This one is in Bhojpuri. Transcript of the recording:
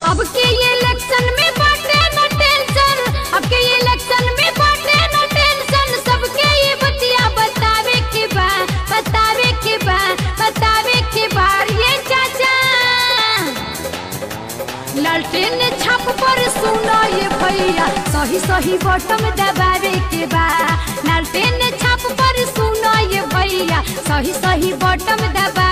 अब के इलेक्शन में बाटे न टेंशन, अब के इलेक्शन में बाटे न टेंशन, सबके ये बतिया बतावे के बा, बतावे के बा, बतावे के बार ये चाचा। लालटेन छाप पर सुनो ये भैया, सही सही बटन दबावे के बा। लालटेन छाप पर सुनो ये भैया, सही सही बटन दबा